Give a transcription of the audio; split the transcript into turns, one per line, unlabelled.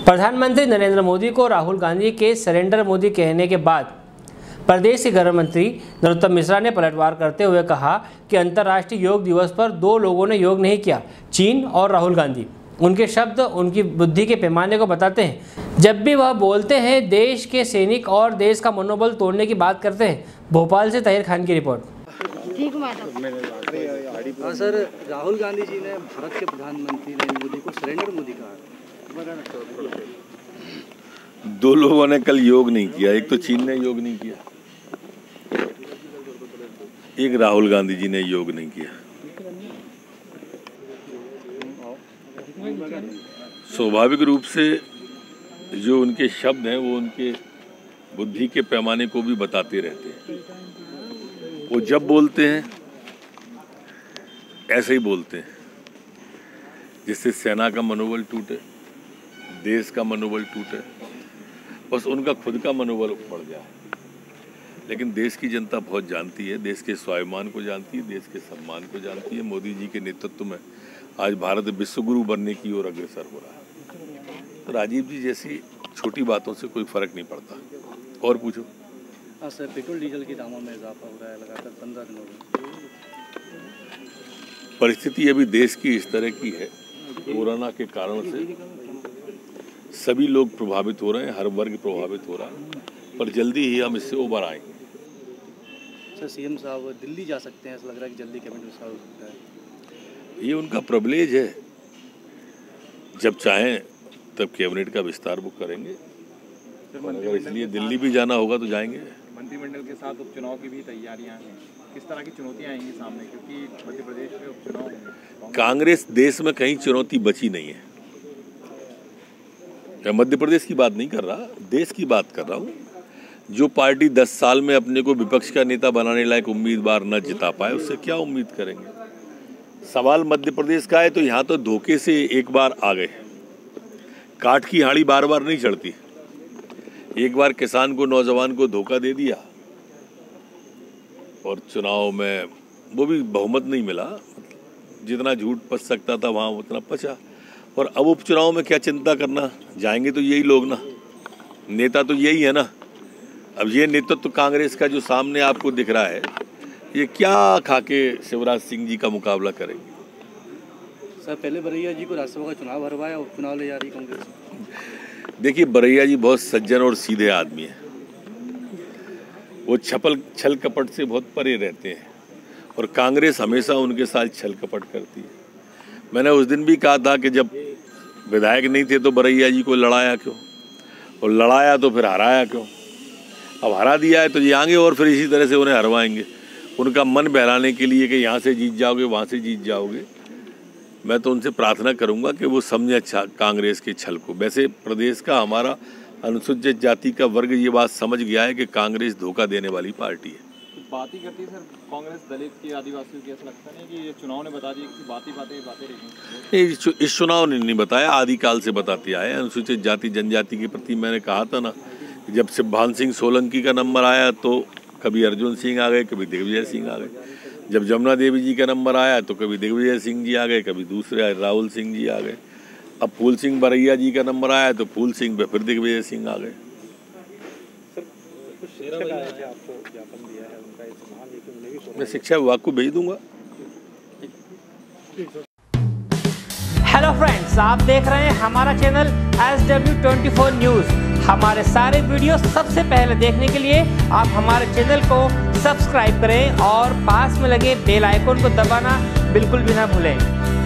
प्रधानमंत्री नरेंद्र मोदी को राहुल गांधी के सरेंडर मोदी कहने के बाद प्रदेश के गृह मंत्री नरोत्तम मिश्रा ने पलटवार करते हुए कहा कि अंतर्राष्ट्रीय योग दिवस पर दो लोगों ने योग नहीं किया, चीन और राहुल गांधी। उनके शब्द उनकी बुद्धि के पैमाने को बताते हैं। जब भी वह बोलते हैं देश के सैनिक और देश का मनोबल तोड़ने की बात करते हैं। भोपाल से ताहिर खान की रिपोर्ट।
हाँ सर, राहुल गांधी जी ने भारत के प्रधानमंत्री नरेंद्र मोदी को सरेंडर मोदी कहा।
दो लोगों ने कल योग नहीं किया, एक तो चीन ने योग नहीं किया, एक राहुल गांधी जी ने योग नहीं किया। स्वाभाविक रूप से जो उनके शब्द हैं वो उनके बुद्धि के पैमाने को भी बताते रहते हैं। वो जब बोलते हैं ऐसे ही बोलते हैं जिससे सेना का मनोबल टूटे, देश का मनोबल टूटे, बस उनका खुद का मनोबल बढ़ जाए। लेकिन देश की जनता बहुत जानती है, देश के स्वाभिमान को जानती है, देश के सम्मान को जानती है। मोदी जी के नेतृत्व में आज भारत विश्वगुरु बनने की ओर अग्रसर हो रहा है। तो राजीव जी जैसी छोटी बातों से कोई फर्क नहीं पड़ता। और पूछो।
हाँ सर, पेट्रोल डीजल के दामों में इजाफा हो रहा है लगातार 15 दिनों में।
परिस्थिति अभी देश की इस तरह की है, कोरोना के कारण से सभी लोग प्रभावित हो रहे हैं, हर वर्ग प्रभावित हो रहा है, पर जल्दी ही हम इससे उबर आएंगे।
सर, सीएम साहब दिल्ली जा सकते हैं, ऐसा लग रहा है कि जल्दी कैबिनेट विस्तार हो सकता है।
ये उनका प्रिविलेज है, जब चाहें तब कैबिनेट का विस्तार वो करेंगे। अगर इसलिए दिल्ली भी जाना होगा तो जाएंगे।
मंत्रिमंडल के साथ उपचुनाव की भी तैयारियां हैं, किस तरह की चुनौतियां आएंगी सामने, क्योंकि मध्य प्रदेश में उपचुनाव होंगे।
कांग्रेस देश में कहीं चुनौती बची नहीं है। मैं मध्य प्रदेश की बात नहीं कर रहा, देश की बात कर रहा हूँ। जो पार्टी 10 साल में अपने को विपक्ष का नेता बनाने लायक उम्मीदवार न जिता पाए, उससे क्या उम्मीद करेंगे। सवाल मध्य प्रदेश का है तो यहाँ तो धोखे से एक बार आ गए। काठ की हाड़ी बार बार नहीं चढ़ती। एक बार किसान को, नौजवान को धोखा दे दिया और चुनाव में वो भी बहुमत नहीं मिला। जितना झूठ पच सकता था वहाँ उतना पचा। और अब उपचुनाव में क्या चिंता करना, जाएंगे तो यही लोग ना, नेता तो यही है ना। अब ये नेतृत्व तो कांग्रेस का जो सामने आपको दिख रहा है, ये क्या खाके शिवराज सिंह जी का मुकाबला करेंगे।
सर, पहले बरैया जी को राज्यसभा का चुनाव हरवाया, उपचुनाव ले जा रही कांग्रेस।
देखिए, बरैया जी बहुत सज्जन और सीधे आदमी है। वो छल कपट से बहुत परे रहते हैं और कांग्रेस हमेशा उनके साथ छल कपट करती है। मैंने उस दिन भी कहा था कि जब विधायक नहीं थे तो बरैया जी को लड़ाया क्यों, और लड़ाया तो फिर हराया क्यों। अब हरा दिया है तो ये आएंगे और फिर इसी तरह से उन्हें हरवाएंगे, उनका मन बहलाने के लिए कि यहाँ से जीत जाओगे, वहाँ से जीत जाओगे। मैं तो उनसे प्रार्थना करूँगा कि वो समझे कांग्रेस के छल को। वैसे प्रदेश का हमारा अनुसूचित जाति का वर्ग ये बात समझ गया है कि कांग्रेस धोखा देने वाली पार्टी है।
बात ही करती है सर कांग्रेस दलित की, आदिवासियों की। ऐसा लगता नहीं कि ये चुनाव ने बता दिया कि बातें रहेंगी।
इस चुनाव ने नहीं बताया, आदिकाल से बताते आए। अनुसूचित जाति जनजाति के प्रति मैंने कहा था ना, जब शिवभान सिंह सोलंकी का नंबर आया तो कभी अर्जुन सिंह आ गए, कभी दिग्विजय सिंह आ गए। जब जमुना देवी जी का नंबर आया तो कभी दिग्विजय सिंह जी आ गए, कभी दूसरे राहुल सिंह जी आ गए। अब फूल सिंह बरैया जी का नंबर आया तो फूल सिंह पे फिर दिग्विजय सिंह आ गए। मैं शिक्षा विभाग को भेज दूंगा।
हेलो फ्रेंड्स, आप देख रहे हैं हमारा चैनल SW24 न्यूज़। हमारे सारे वीडियो सबसे पहले देखने के लिए आप हमारे चैनल को सब्सक्राइब करें और पास में लगे बेल आइकन को दबाना बिल्कुल भी ना भूलें।